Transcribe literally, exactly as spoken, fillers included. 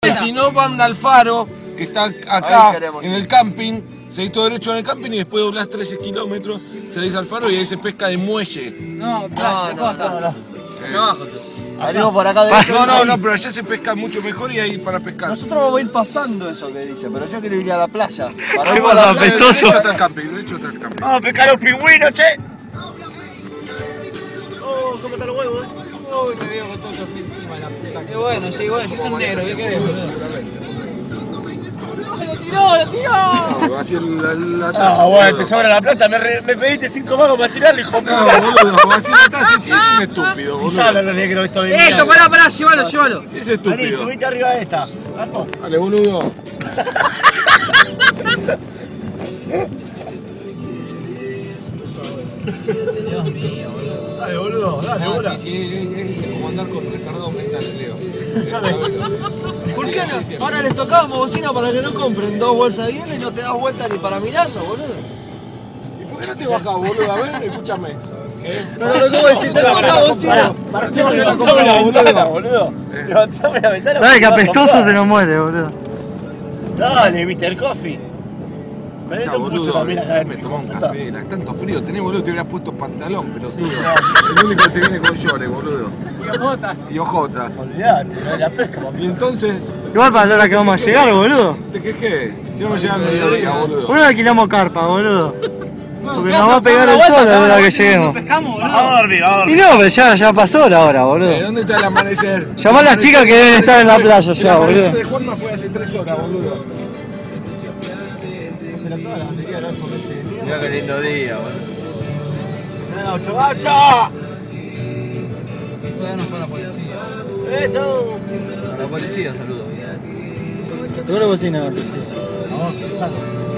Y si no, van al faro, que está acá en el camping, seguís todo derecho en el camping y después doblás trece kilómetros, salís al faro y ahí se pesca de muelle. No, no, no, no, no. Trabajo Salimos por acá derecho. No, no, no, pero allá se pesca mucho mejor y ahí para pescar. Nosotros vamos a ir pasando eso que dice, pero yo quiero ir a la playa. Para ir a la playa, derecho hasta el camping, derecho hasta el camping. Vamos a pescar los pingüinos, che. Oh, cómo están los huevos, eh. Uy, me veo con todo eso encima de la puta. Qué bueno, sí, bueno, si son negros, ¿qué querés, boludo? ¡Lo tiró, lo tiró! Así la, la taza. Ah, bueno, te sobra la plata, me, re, me pediste cinco mangos para tirarle, hijo mío. No, boludo, así la taza, sí, es un estúpido, boludo. Pisalo los negros, esto de Esto, pará, pará, llévalo, llévalo. Sí, es Vení, estúpido. subite arriba de esta. Gato. Dale, boludo. Dios mío, boludo. Dale, boludo, dale, No, boludo. sí, sí, es como andar con retardado mental, Leo. ¿Por qué no? Ahora les tocábamos bocina para que no compren dos bolsas de hielo y no te das vuelta ni para mirarlo, boludo. ¿Y por qué no te bajás, boludo? A ver, escúchame. ¿Eh? No, no, no, si te toca bocina. Para que levantame la ventana, boludo. Levantame la ventana. Dale, que apestoso se nos muere, boludo. Dale, mister Coffee. Pero No, esto mucho boludo, también acá me adentro, tomó un puta. café, la- tanto frío tenés, boludo, te hubieras puesto pantalón, pero tú. El único que se viene con llores, boludo. Y ojota. Y ojota. Olvídate, no, la pesca, Y papi. entonces, Igual para la hora que vamos a llegar, boludo. te quejé. Si vamos a llegar al mediodía, boludo. Uno alquilamos carpa, boludo. Porque ¿qué nos va a haces? pegar Damos el la sol vuelta, a la hora damos que la vuelta, lleguemos. nos pescamos, boludo. Vamos a dormir, vamos a Y dormir. no, pero ya, ya pasó la hora, Eh, boludo. ¿Dónde está el amanecer? Llamá a las chicas que deben estar en la playa El ya, amanecer boludo. de Juanma fue hace tres horas, boludo. Se la acaba la batería, ¿no? Con ese. Mira qué lindo día, boludo. ¡Gaucho, gaucho! Todavía no fue la policía, boludo. ¡Eso! A la policía, saludos. Seguro bocina. Vamos, pensando.